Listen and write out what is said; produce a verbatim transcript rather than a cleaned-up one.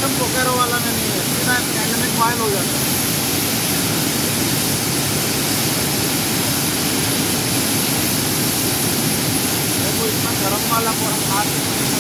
System पोकेरो वाला में नहीं है, सीधा डायनेमिक बॉयल हो जाता है। देखो इतना गर्म वाला को हम हाथ